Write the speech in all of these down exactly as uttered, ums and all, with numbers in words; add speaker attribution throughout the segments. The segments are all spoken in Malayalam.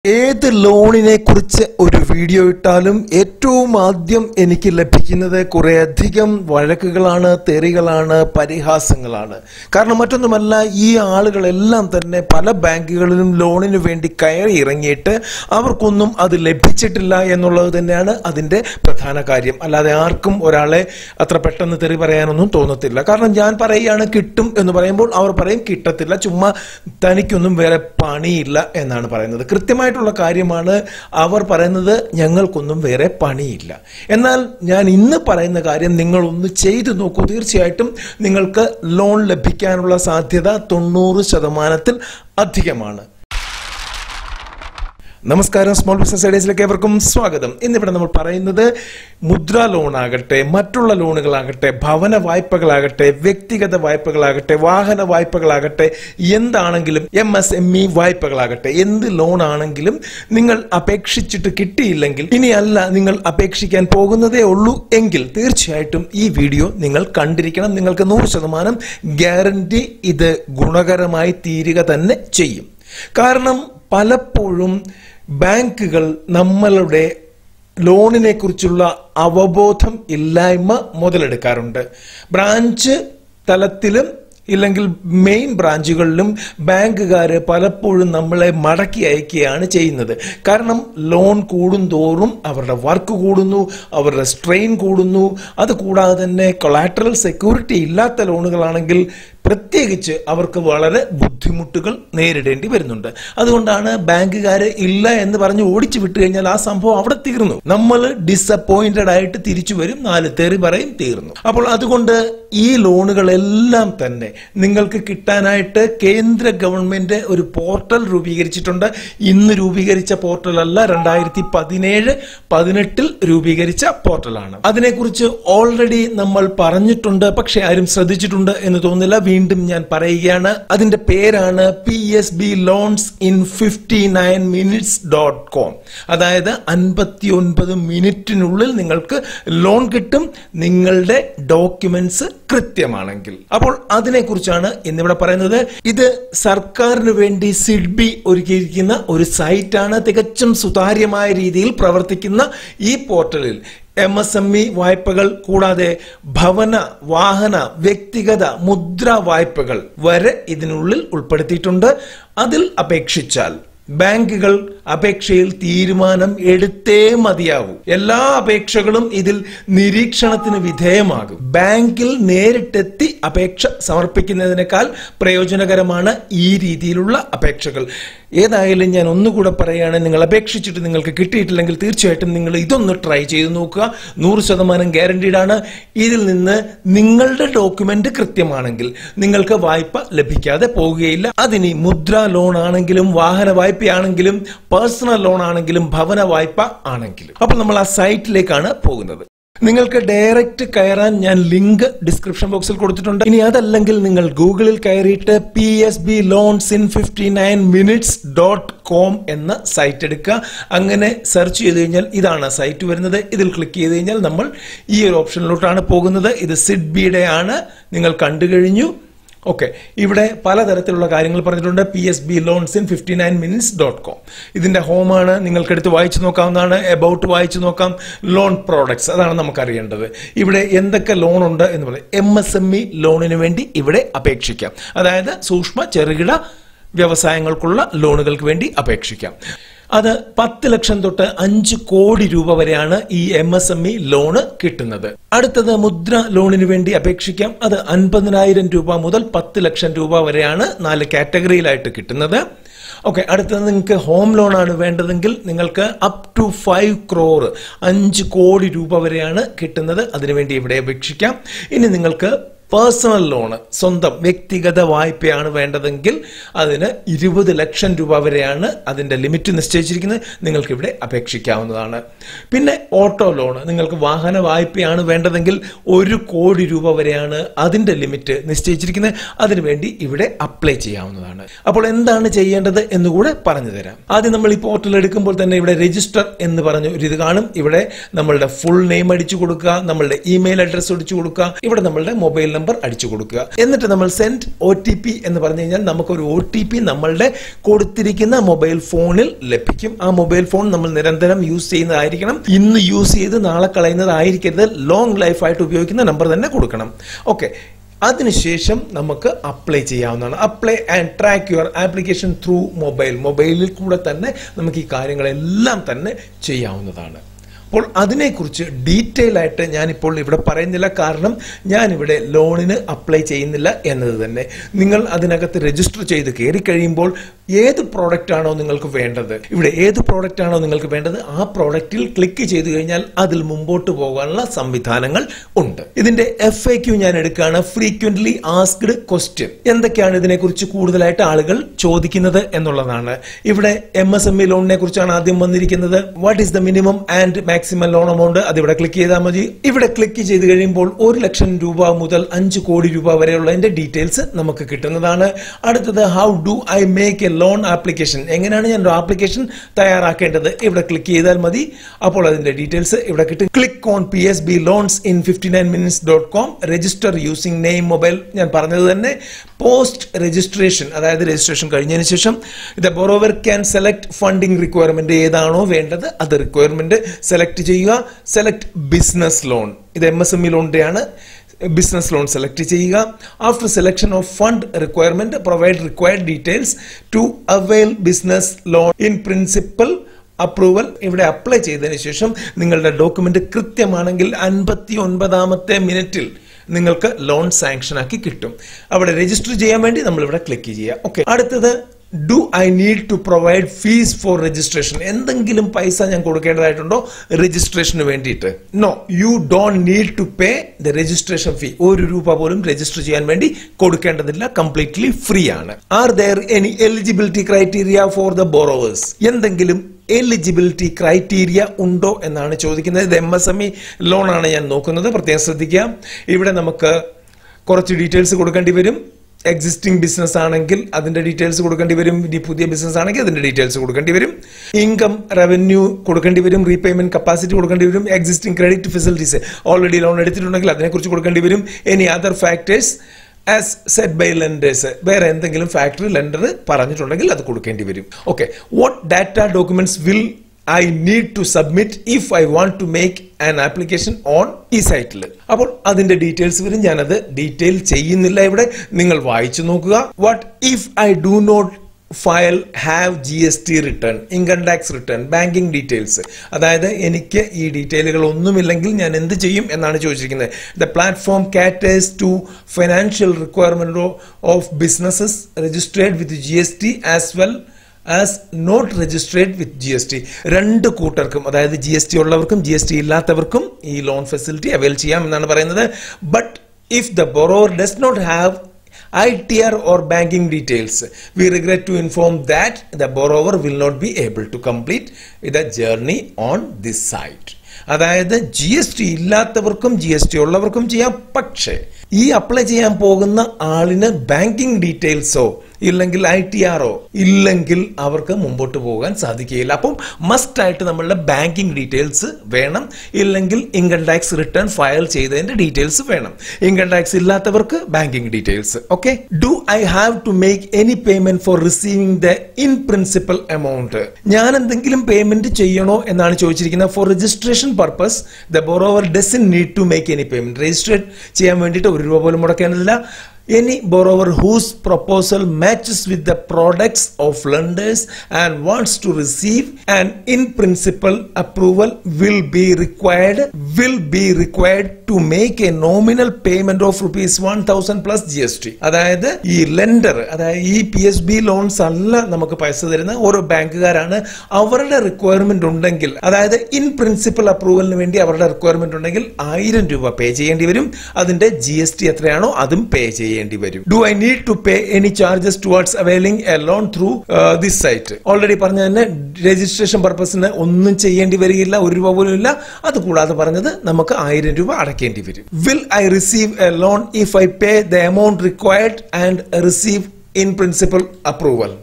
Speaker 1: ഏത് ലോണിനെ കുറിച്ച് ഒരു വീഡിയോ ഇട്ടാലും ഏറ്റവും ആദ്യം എനിക്ക് ലഭിക്കുന്നത് കുറേയധികം വഴക്കുകളാണ്, തെറികളാണ്, പരിഹാസങ്ങളാണ്. കാരണം മറ്റൊന്നുമല്ല, ഈ ആളുകളെല്ലാം തന്നെ പല ബാങ്കുകളിലും ലോണിന് വേണ്ടി കയറി ഇറങ്ങിയിട്ട് അവർക്കൊന്നും അത് ലഭിച്ചിട്ടില്ല എന്നുള്ളത് തന്നെയാണ് അതിൻ്റെ പ്രധാന കാര്യം. അല്ലാതെ ആർക്കും ഒരാളെ അത്ര പെട്ടെന്ന് തെറി പറയാനൊന്നും തോന്നത്തില്ല. കാരണം ഞാൻ പറയുകയാണ് കിട്ടും എന്ന് പറയുമ്പോൾ അവർ പറയും കിട്ടത്തില്ല, ചുമ്മാ തനിക്കൊന്നും വേറെ പണിയില്ല എന്നാണ് പറയുന്നത്. കൃത്യമായി കാര്യമാണ് അവർ പറയുന്നത്, ഞങ്ങൾക്കൊന്നും വേറെ പണിയില്ല. എന്നാൽ ഞാൻ ഇന്ന് പറയുന്ന കാര്യം നിങ്ങൾ ഒന്ന് ചെയ്തു നോക്കൂ. തീർച്ചയായിട്ടും നിങ്ങൾക്ക് ലോൺ ലഭിക്കാനുള്ള സാധ്യത തൊണ്ണൂറ് ശതമാനത്തിൽ അധികമാണ്. നമസ്കാരം, സ്മോൾ ബിസിനസ് ഐഡിയസിലേക്ക് ഏവർക്കും സ്വാഗതം. ഇന്നിവിടെ നമ്മൾ പറയുന്നത് മുദ്ര ലോൺ ആകട്ടെ, മറ്റുള്ള ലോണുകളാകട്ടെ, ഭവന വായ്പകളാകട്ടെ, വ്യക്തിഗത വായ്പകളാകട്ടെ, വാഹന വായ്പകളാകട്ടെ, എന്താണെങ്കിലും എം എസ് എം ഇ വായ്പകളാകട്ടെ, എന്ത് ലോൺ ആണെങ്കിലും നിങ്ങൾ അപേക്ഷിച്ചിട്ട് കിട്ടിയില്ലെങ്കിൽ, ഇനിയല്ല നിങ്ങൾ അപേക്ഷിക്കാൻ പോകുന്നതേ ഉള്ളൂ എങ്കിൽ തീർച്ചയായിട്ടും ഈ വീഡിയോ നിങ്ങൾ കണ്ടിരിക്കണം. നിങ്ങൾക്ക് നൂറ് ശതമാനം ഗ്യാരണ്ടി ഇത് ഗുണകരമായി തീരുക തന്നെ ചെയ്യും. കാരണം പലപ്പോഴും ബാങ്കുകൾ നമ്മളുടെ ലോണിനെ കുറിച്ചുള്ള അവബോധം ഇല്ലായ്മ മുതലെടുക്കാറുണ്ട്. ബ്രാഞ്ച് തലത്തിലും ഇല്ലെങ്കിൽ മെയിൻ ബ്രാഞ്ചുകളിലും ബാങ്കുകാർ പലപ്പോഴും നമ്മളെ മടക്കി അയക്കുകയാണ് ചെയ്യുന്നത്. കാരണം ലോൺ കൂടുന്തോറും അവരുടെ വർക്ക് കൂടുന്നു, അവരുടെ സ്ട്രെയിൻ കൂടുന്നു. അതുകൂടാതെ തന്നെ കൊളാറ്ററൽ സെക്യൂരിറ്റി ഇല്ലാത്ത ലോണുകളാണെങ്കിൽ പ്രത്യേകിച്ച് അവർക്ക് വളരെ ബുദ്ധിമുട്ടുകൾ നേരിടേണ്ടി വരുന്നുണ്ട്. അതുകൊണ്ടാണ് ബാങ്കുകാർ ഇല്ല എന്ന് പറഞ്ഞ് ഓടിച്ചു വിട്ടു കഴിഞ്ഞാൽ ആ സംഭവം അവിടെ തീർന്നു. നമ്മൾ ഡിസപ്പോയിന്റഡ് ആയിട്ട് തിരിച്ചു വരും, നാല് തെറി പറയും, തീർന്നു. അപ്പോൾ അതുകൊണ്ട് ഈ ലോണുകളെല്ലാം തന്നെ നിങ്ങൾക്ക് കിട്ടാനായിട്ട് കേന്ദ്ര ഗവൺമെന്റ് ഒരു പോർട്ടൽ രൂപീകരിച്ചിട്ടുണ്ട്. ഇന്ന് രൂപീകരിച്ച പോർട്ടൽ അല്ല, രണ്ടായിരത്തി പതിനേഴ് പതിനെട്ടിൽ രൂപീകരിച്ച പോർട്ടലാണ്. അതിനെക്കുറിച്ച് ഓൾറെഡി നമ്മൾ പറഞ്ഞിട്ടുണ്ട്, പക്ഷെ ആരും ശ്രദ്ധിച്ചിട്ടുണ്ട് എന്ന് തോന്നുന്നില്ല. വീണ്ടും ഞാൻ പറയുകയാണ്. അതിന്റെ പേരാണ് P S B loans in fifty nine minutes dot com. അതായത് അൻപത്തി ഒൻപത് മിനിറ്റിനുള്ളിൽ നിങ്ങൾക്ക് ലോൺ കിട്ടും, നിങ്ങളുടെ ഡോക്യുമെന്റ്സ് കൃത്യമാണെങ്കിൽ. അപ്പോൾ അതിനെക്കുറിച്ചാണ് ഇന്നിവിടെ പറയുന്നത്. ഇത് സർക്കാരിന് വേണ്ടി സിഡ്ബി ഒരുക്കിയിരിക്കുന്ന ഒരു സൈറ്റാണ്. തികച്ചും സുതാര്യമായ രീതിയിൽ പ്രവർത്തിക്കുന്ന ഈ പോർട്ടലിൽ എം എസ് എം ഇ വായ്പകൾ കൂടാതെ ഭവന, വാഹന, വ്യക്തിഗത, മുദ്ര വായ്പകൾ വരെ ഇതിനുള്ളിൽ ഉൾപ്പെടുത്തിയിട്ടുണ്ട്. അതിൽ അപേക്ഷിച്ചാൽ ബാങ്കുകൾ അപേക്ഷയിൽ തീരുമാനം എടുത്തേ മതിയാവൂ. എല്ലാ അപേക്ഷകളും ഇതിൽ നിരീക്ഷണത്തിന് വിധേയമാകും. ബാങ്കിൽ നേരിട്ടെത്തി അപേക്ഷ സമർപ്പിക്കുന്നതിനേക്കാൾ പ്രയോജനകരമാണ് ഈ രീതിയിലുള്ള അപേക്ഷകൾ. ഏതായാലും ഞാൻ ഒന്നുകൂടെ പറയുകയാണ്, നിങ്ങൾ അപേക്ഷിച്ചിട്ട് നിങ്ങൾക്ക് കിട്ടിയിട്ടില്ലെങ്കിൽ തീർച്ചയായിട്ടും നിങ്ങൾ ഇതൊന്ന് ട്രൈ ചെയ്ത് നോക്കുക. നൂറ് ശതമാനം ഗ്യാരണ്ടീഡ് ആണ്. ഇതിൽ നിന്ന് നിങ്ങളുടെ ഡോക്യുമെന്റ് കൃത്യമാണെങ്കിൽ നിങ്ങൾക്ക് വായ്പ ലഭിക്കാതെ പോവുകയില്ല. അതിനി മുദ്ര ലോൺ ആണെങ്കിലും, വാഹന വായ്പയാണെങ്കിലും, പേഴ്സണൽ ലോൺ ആണെങ്കിലും, ഭവന വായ്പ ആണെങ്കിലും. അപ്പോൾ നമ്മൾ ആ സൈറ്റിലേക്കാണ് പോകുന്നത്. നിങ്ങൾക്ക് ഡയറക്റ്റ് കയറാൻ ഞാൻ ലിങ്ക് ഡിസ്ക്രിപ്ഷൻ ബോക്സിൽ കൊടുത്തിട്ടുണ്ട്. ഇനി അതല്ലെങ്കിൽ നിങ്ങൾ ഗൂഗിളിൽ കയറിയിട്ട് P S B loans in fifty nine minutes dot com എന്ന സൈറ്റ് എടുക്കുക. അങ്ങനെ സെർച്ച് ചെയ്ത് കഴിഞ്ഞാൽ ഇതാണ് സൈറ്റ് വരുന്നത്. ഇതിൽ ക്ലിക്ക് ചെയ്ത് കഴിഞ്ഞാൽ നമ്മൾ ഈ ഒരു ഓപ്ഷനിലോട്ടാണ് പോകുന്നത്. ഇത് സിഡ്ബിയുടെ ആണ്, നിങ്ങൾ കണ്ടു കഴിഞ്ഞു. ഓക്കെ, ഇവിടെ പലതരത്തിലുള്ള കാര്യങ്ങൾ പറഞ്ഞിട്ടുണ്ട്. P S B loans in fifty nine minutes dot com ഇതിന്റെ ഹോമാണ്. നിങ്ങൾക്കെടുത്ത് വായിച്ചു നോക്കാവുന്നതാണ്. എബൌട്ട് വായിച്ചു നോക്കാം. ലോൺ പ്രോഡക്ട്സ്, അതാണ് നമുക്കറിയേണ്ടത്. ഇവിടെ എന്തൊക്കെ ലോൺ ഉണ്ട് എന്ന് പറയും. എം എസ് എം ഇ ലോണിന് വേണ്ടി ഇവിടെ അപേക്ഷിക്കാം. അതായത് സൂക്ഷ്മ ചെറുകിട വ്യവസായങ്ങൾക്കുള്ള ലോണുകൾക്ക് വേണ്ടി അപേക്ഷിക്കാം. അത് പത്ത് ലക്ഷം തൊട്ട് അഞ്ച് കോടി രൂപ വരെയാണ് ഈ M S M E loan കിട്ടുന്നത്. അടുത്തത് മുദ്ര ലോണിന് വേണ്ടി അപേക്ഷിക്കാം. അത് അൻപതിനായിരം രൂപ മുതൽ പത്ത് ലക്ഷം രൂപ വരെയാണ് നാല് കാറ്റഗറിയിലായിട്ട് കിട്ടുന്നത്. ഓക്കെ, അടുത്തത് നിങ്ങൾക്ക് ഹോം ലോൺ ആണ് വേണ്ടതെങ്കിൽ നിങ്ങൾക്ക് അപ് ടു ഫൈവ് ക്രോർ അഞ്ച് കോടി രൂപ വരെയാണ് കിട്ടുന്നത്. അതിനുവേണ്ടി ഇവിടെ അപേക്ഷിക്കാം. ഇനി നിങ്ങൾക്ക് പേഴ്സണൽ ലോണ്, സ്വന്തം വ്യക്തിഗത വായ്പയാണ് വേണ്ടതെങ്കിൽ അതിന് ഇരുപത് ലക്ഷം രൂപ വരെയാണ് അതിൻ്റെ ലിമിറ്റ് നിശ്ചയിച്ചിരിക്കുന്നത്. നിങ്ങൾക്ക് ഇവിടെ അപേക്ഷിക്കാവുന്നതാണ്. പിന്നെ ഓട്ടോ ലോണ്, നിങ്ങൾക്ക് വാഹന വായ്പയാണ് വേണ്ടതെങ്കിൽ ഒരു കോടി രൂപ വരെയാണ് അതിൻ്റെ ലിമിറ്റ് നിശ്ചയിച്ചിരിക്കുന്നത്. അതിനുവേണ്ടി ഇവിടെ അപ്ലൈ ചെയ്യാവുന്നതാണ്. അപ്പോൾ എന്താണ് ചെയ്യേണ്ടത് എന്നുകൂടെ പറഞ്ഞു തരാം. ആദ്യം നമ്മൾ ഈ പോർട്ടൽ എടുക്കുമ്പോൾ തന്നെ ഇവിടെ രജിസ്റ്റർ എന്ന് പറഞ്ഞ ഒരു ഇത് കാണും. ഇവിടെ നമ്മളുടെ ഫുൾ നെയിം അടിച്ചു കൊടുക്കുക, നമ്മളുടെ ഇമെയിൽ അഡ്രസ്സ് അടിച്ചു കൊടുക്കുക. ഇവിടെ നമ്മളുടെ മൊബൈൽ നമ്പർ അടിച്ചു കൊടുക്കുക. എന്നിട്ട് നമ്മൾ സെൻഡ് ഒ ടി പി എന്ന് പറഞ്ഞു കഴിഞ്ഞാൽ നമുക്കൊരു ഒ ടി പി നമ്മളുടെ കൊടുത്തിരിക്കുന്ന മൊബൈൽ ഫോണിൽ ലഭിക്കും. ആ മൊബൈൽ ഫോൺ നമ്മൾ നിരന്തരം യൂസ് ചെയ്യുന്നതായിരിക്കണം. ഇന്ന് യൂസ് ചെയ്ത് നാളെ കളയുന്നതായിരിക്കരുത്. ലോങ് ലൈഫായിട്ട് ഉപയോഗിക്കുന്ന നമ്പർ തന്നെ കൊടുക്കണം. ഓക്കെ, അതിനുശേഷം നമുക്ക് അപ്ലൈ ചെയ്യാവുന്നതാണ്. Apply and track your application through mobile. മൊബൈലിൽ കൂടെ തന്നെ നമുക്ക് ഈ കാര്യങ്ങളെല്ലാം തന്നെ ചെയ്യാവുന്നതാണ്. അപ്പോൾ അതിനെക്കുറിച്ച് ഡീറ്റെയിൽ ആയിട്ട് ഞാനിപ്പോൾ ഇവിടെ പറയുന്നില്ല, കാരണം ഞാനിവിടെ ലോണിന് അപ്ലൈ ചെയ്യുന്നില്ല എന്നത് തന്നെ. നിങ്ങൾ അതിനകത്ത് രജിസ്റ്റർ ചെയ്ത് കയറി കഴിയുമ്പോൾ ഏത് പ്രോഡക്റ്റ് ആണോ നിങ്ങൾക്ക് വേണ്ടത്, ഇവിടെ ഏത് പ്രോഡക്റ്റ് ആണോ നിങ്ങൾക്ക് വേണ്ടത്, ആ പ്രോഡക്റ്റിൽ ക്ലിക്ക് ചെയ്ത് കഴിഞ്ഞാൽ അതിൽ മുമ്പോട്ട് പോകാനുള്ള സംവിധാനങ്ങൾ ഉണ്ട്. ഇതിന്റെ എഫ് എ ക്യു ഞാൻ എടുക്കുകയാണ്, ഫ്രീക്വന്റ്ലി ആസ്ക്ഡ് ക്വസ്റ്റ്യൻ. എന്തൊക്കെയാണ് ഇതിനെക്കുറിച്ച് കൂടുതലായിട്ട് ആളുകൾ ചോദിക്കുന്നത് എന്നുള്ളതാണ്. ഇവിടെ എം എസ് എം ഇ ലോണിനെ കുറിച്ചാണ് ആദ്യം വന്നിരിക്കുന്നത്. What is the minimum and maximum loan amount, അതിവിടെ ക്ലിക്ക് ചെയ്താൽ മതി. ഇവിടെ ക്ലിക്ക് ചെയ്ത് കഴിയുമ്പോൾ ഒരു ലക്ഷം രൂപ മുതൽ അഞ്ച് കോടി രൂപ വരെയുള്ളതിന്റെ ഡീറ്റെയിൽസ് നമുക്ക് കിട്ടുന്നതാണ്. അടുത്തത് how do I make a loan application, എങ്ങനെയാണ് ഞാൻ ഒരു ആപ്ലിക്കേഷൻ തയ്യാറാക്കേണ്ടത്, ഇവിടെ ക്ലിക്ക് ചെയ്താൽ മതി. അപ്പോൾ അതിന്റെ ഡീറ്റെയിൽസ് ഇവിടെ കിട്ടും. Click on P S B loans in fifty nine minutes dot com, register using name mobile. ഞാൻ പറഞ്ഞത് തന്നെ പോസ്റ്റ് രജിസ്ട്രേഷൻ, അതായത് രജിസ്ട്രേഷൻ കഴിഞ്ഞതിന് ശേഷം the borrower can select funding requirement, ഏതാണോ വേണ്ടത് അത് റിക്വയർമെന്റ് സെലക്ട് ചെയ്യുക. സെലക്ട് ബിസിനസ് ലോൺ, ഇത് എം എസ് എം ഇ ലോണിന്റെയാണ്. ബിസിനസ് ലോൺ സെലക്ട് ചെയ്യുക. After selection of fund requirement provide required details to avail business loan in principle approval. ഇവിടെ അപ്ലൈ ചെയ്തതിനു ശേഷം നിങ്ങളുടെ ഡോക്യുമെന്റ് കൃത്യമാണെങ്കിൽ അൻപത്തി ഒൻപതാമത്തെ മിനിറ്റിൽ നിങ്ങൾക്ക് ലോൺ സാങ്ഷൻ ആക്കി കിട്ടും. അവിടെ രജിസ്റ്റർ ചെയ്യാൻ വേണ്ടി നമ്മൾ ഇവിടെ ക്ലിക്ക് ചെയ്യുക. ഓക്കെ, അടുത്തത് do I need to provide fees for registration, എന്തെങ്കിലും പൈസ ഞാൻ കൊടുക്കേണ്ടതായിട്ടുണ്ടോ രജിസ്ട്രേഷന് വേണ്ടിയിട്ട്? No, you don't need to pay the registration fee. ഒരു രൂപ പോലും രജിസ്റ്റർ ചെയ്യാൻ വേണ്ടി കൊടുക്കേണ്ടതില്ല, കംപ്ലീറ്റ്ലി ഫ്രീ ആണ്. Are there any eligibility criteria for the borrowers, എന്തെങ്കിലും എലിജിബിലിറ്റി ക്രൈറ്റീരിയ ഉണ്ടോ എന്നാണ് ചോദിക്കുന്നത്. ഇത് M S M E loan ആണ് ഞാൻ നോക്കുന്നത്, പ്രത്യേകം ശ്രദ്ധിക്കുക. ഇവിടെ നമുക്ക് കുറച്ച് ഡീറ്റെയിൽസ് കൊടുക്കേണ്ടി വരും. എക്സിസ്റ്റിംഗ് ബിസിനസ് ആണെങ്കിൽ അതിന്റെ ഡീറ്റെയിൽസ് കൊടുക്കേണ്ടി വരും. ഇനി പുതിയ ബിസിനസ് ആണെങ്കിൽ അതിന്റെ ഡീറ്റെയിൽസ് കൊടുക്കേണ്ടി വരും. ഇൻകം റവന്യൂ കൊടുക്കേണ്ടി വരും. റീപേയ്മെന്റ് കപ്പാസിറ്റി കൊടുക്കേണ്ടി വരും. Existing credit facilities, already loan എടുത്തിട്ടുണ്ടെങ്കിൽ അതിനെക്കുറിച്ച് കൊടുക്കേണ്ടി വരും. Any other factors as set by lenders, വേറെ എന്തെങ്കിലും ഫാക്ടറി ലെൻഡർ പറഞ്ഞിട്ടുണ്ടെങ്കിൽ അത് കൊടുക്കേണ്ടി വരും. Okay, what data documents will I need to submit if I want to make an application on ഈ സൈറ്റിൽ. അപ്പോൾ അതിന്റെ ഡീറ്റെയിൽസ് വരും. ഞാനത് ഡീറ്റെയിൽ ചെയ്യുന്നില്ല, ഇവിടെ നിങ്ങൾ വായിച്ചു നോക്കുക. What if I do not file have G S T return, income tax return, banking details, അതായത് എനിക്ക് ഈ ഡീറ്റെയിലുകൾ ഒന്നുമില്ലെങ്കിൽ ഞാൻ എന്ത് ചെയ്യും എന്നാണ് ചോദിച്ചിരിക്കുന്നത്. The platform caters to financial requirement of businesses registered with G S T as well as not registered with G S T. രണ്ട് കൂട്ടർക്കും, അതായത് ജി എസ് ടി ഉള്ളവർക്കും ജി എസ് ടി ഇല്ലാത്തവർക്കും ഈ ലോൺ ഫെസിലിറ്റി അവൈൽ ചെയ്യാം എന്നാണ് പറയുന്നത്. But if the borrower does not have I T R or banking details, we regret to inform that the borrower will not be able to complete the journey on this site. അതായത് ജി എസ് ടി ഇല്ലാത്തവർക്കും ജി എസ് ടി ഉള്ളവർക്കും ചെയ്യാം. പക്ഷേ ഈ അപ്ലൈ ചെയ്യാൻ പോകുന്ന ആളിന് ബാങ്കിങ് ഡീറ്റെയിൽസോ ഇല്ലെങ്കിൽ ഐ ടി ആറോ ഇല്ലെങ്കിൽ അവർക്ക് മുമ്പോട്ട് പോകാൻ സാധിക്കുകയില്ല. അപ്പം മസ്റ്റ് ആയിട്ട് നമ്മളുടെ ബാങ്കിങ് ഡീറ്റെയിൽസ് വേണം, ഇല്ലെങ്കിൽ ഇൻകം ടാക്സ് റിട്ടേൺ ഫയൽ ചെയ്തതിന്റെ ഡീറ്റെയിൽസ് വേണം. ഇൻകം ടാക്സ് ഇല്ലാത്തവർക്ക് banking details. Okay, do I have to make any payment for receiving the in principle amount, ഞാൻ എന്തെങ്കിലും പേയ്മെന്റ് ചെയ്യണോ എന്നാണ് ചോദിച്ചിരിക്കുന്നത്. For registration purpose the borrower doesn't need to make any payment, register ചെയ്യാൻ വേണ്ടിയിട്ട് ഒരു രൂപ പോലും മുടക്കേണ്ടതില്ല. Any borrower whose proposal matches with the products of lenders and wants to receive an in principle approval will be required will be required to make a nominal payment of rupees one thousand plus G S T. അതായത് ഈ ലെൻഡർ, അതായത് ഈ പി എസ് ബി ലോൺസ് അല്ല നമുക്ക് പൈസ തരുന്ന ഓരോ ബാങ്കുകാരാണ്. അവരുടെ റിക്വയർമെന്റ് ഉണ്ടെങ്കിൽ, അതായത് ഇൻ പ്രിൻസിപ്പൽ അപ്രൂവലിന് വേണ്ടി അവരുടെ റിക്വയർമെന്റ് ഉണ്ടെങ്കിൽ ആയിരം രൂപ പേ ചെയ്യേണ്ടി വരും. അതിന്റെ ജി എസ് ടി എത്രയാണോ അതും പേ ചെയ്യേണ്ടി വരും. Do I need to pay any charges towards availing a loan through this site? Already പറഞ്ഞ തന്നെ രജിസ്ട്രേഷൻ പർപ്പസിന് ഒന്നും ചെയ്യേണ്ടി വരികയില്ല, ഒരു രൂപ പോലും ഇല്ല. അത് കൂടാതെ പറഞ്ഞത് നമുക്ക് ആയിരം രൂപ അടയ്ക്കേണ്ടി വരും. Will I receive a loan if I pay the amount required and receive in principle approval?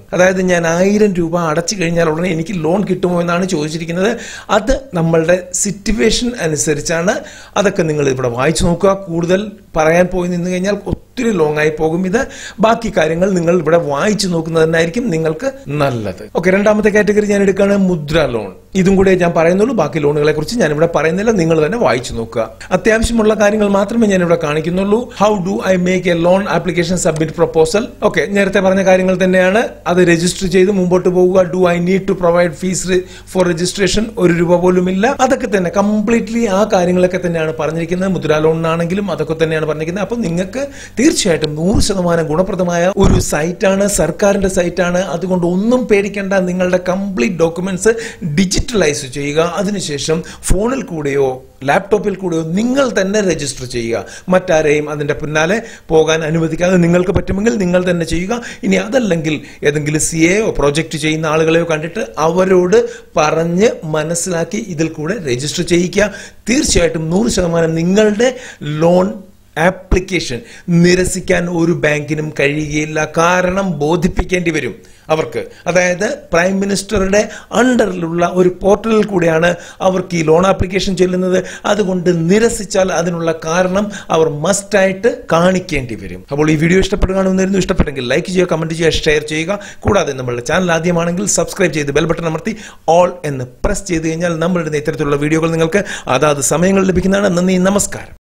Speaker 1: അതായത് ഞാൻ ആയിരം രൂപ അടച്ചു കഴിഞ്ഞാൽ ഉടനെ എനിക്ക് ലോൺ കിട്ടുമോ എന്നാണ് ചോദിച്ചിരിക്കുന്നത്. അത് നമ്മളുടെ സിറ്റുവേഷൻ അനുസരിച്ചാണ്. അതൊക്കെ നിങ്ങൾ ഇവിടെ വായിച്ചു നോക്കുക. കൂടുതൽ പറയാൻ പോയി നിന്ന് കഴിഞ്ഞാൽ ഒത്തിരി ലോങ് ആയി പോകും. ഇത് ബാക്കി കാര്യങ്ങൾ നിങ്ങൾ ഇവിടെ വായിച്ചു നോക്കുന്നത് തന്നെയായിരിക്കും നിങ്ങൾക്ക് നല്ലത്. ഓക്കെ, രണ്ടാമത്തെ കാറ്റഗറി ഞാൻ എടുക്കുകയാണ് മുദ്ര ലോൺ. ഇതും കൂടെ ഞാൻ പറയുന്നുള്ളൂ, ബാക്കി ലോണുകളെ കുറിച്ച് ഞാൻ ഇവിടെ പറയുന്നില്ല, നിങ്ങൾ തന്നെ വായിച്ചു നോക്കുക. അത്യാവശ്യമുള്ള കാര്യങ്ങൾ മാത്രമേ ഞാൻ ഇവിടെ കാണിക്കുന്നുള്ളൂ. How do I make a loan application submit proposal. Okay, നേരത്തെ പറഞ്ഞ കാര്യങ്ങൾ തന്നെയാണ്. അത് രജിസ്റ്റർ ചെയ്ത് മുമ്പോട്ട് പോകുക. Do I need to provide fees for registration? ഒരു രൂപ പോലും ഇല്ല. അതൊക്കെ തന്നെ കംപ്ലീറ്റ്ലി ആ കാര്യങ്ങളൊക്കെ തന്നെയാണ് പറഞ്ഞിരിക്കുന്നത്. മുദ്ര ലോണിനാണെങ്കിലും അതൊക്കെ തന്നെയാണ് പറഞ്ഞിരിക്കുന്നത്. അപ്പൊ നിങ്ങൾക്ക് തീർച്ചയായിട്ടും നൂറ് ശതമാനം ഗുണപ്രദമായ ഒരു സൈറ്റാണ്, സർക്കാരിന്റെ സൈറ്റാണ്. അതുകൊണ്ട് ഒന്നും പേടിക്കേണ്ട. നിങ്ങളുടെ കംപ്ലീറ്റ് ഡോക്യുമെന്റ്സ് ഡിജിറ്റലൈസ് ചെയ്യുക. അതിനുശേഷം ഫോണിൽ കൂടെയോ ലാപ്ടോപ്പിൽ കൂടെയോ നിങ്ങൾ തന്നെ രജിസ്റ്റർ ചെയ്യുക. മറ്റാരെയും അതിന്റെ പിന്നാലെ പോകാൻ അനുവദിക്കാതെ നിങ്ങൾക്ക് പറ്റുമെങ്കിൽ നിങ്ങൾ തന്നെ ചെയ്യുക. ഇനി അതല്ലെങ്കിൽ ഏതെങ്കിലും സി എയോ പ്രോജക്റ്റ് ചെയ്യുന്ന ആളുകളെയോ കണ്ടിട്ട് അവരോട് പറഞ്ഞ് മനസ്സിലാക്കി ഇതിൽ കൂടെ രജിസ്റ്റർ ചെയ്യിക്കുക. തീർച്ചയായിട്ടും നൂറ് ശതമാനം നിങ്ങളുടെ ലോൺ ആപ്ലിക്കേഷൻ നിരസിക്കാൻ ഒരു ബാങ്കിനും കഴിയുകയില്ല. കാരണം ബോധിപ്പിക്കേണ്ടി വരും അവർക്ക്. അതായത് പ്രൈം മിനിസ്റ്ററുടെ അണ്ടറിലുള്ള ഒരു പോർട്ടലിൽ കൂടെയാണ് അവർക്ക് ഈ ലോൺ ആപ്ലിക്കേഷൻ ചെല്ലുന്നത്. അതുകൊണ്ട് നിരസിച്ചാൽ അതിനുള്ള കാരണം അവർ മസ്റ്റായിട്ട് കാണിക്കേണ്ടി വരും. അപ്പോൾ ഈ വീഡിയോ ഇഷ്ടപ്പെടുകയാണെന്നായിരുന്നു. ഇഷ്ടപ്പെട്ടെങ്കിൽ ലൈക്ക് ചെയ്യുക, കമന്റ് ചെയ്യുക, ഷെയർ ചെയ്യുക. കൂടാതെ നമ്മളുടെ ചാനൽ ആദ്യമാണെങ്കിൽ സബ്സ്ക്രൈബ് ചെയ്ത് ബെൽ ബട്ടൺ അമർത്തി ഓൾ എന്ന് പ്രസ് ചെയ്ത് കഴിഞ്ഞാൽ നമ്മളിടുന്ന ഇത്തരത്തിലുള്ള വീഡിയോകൾ നിങ്ങൾക്ക് അതാത് സമയങ്ങളിൽ ലഭിക്കുന്നതാണ്. നന്ദി, നമസ്കാരം.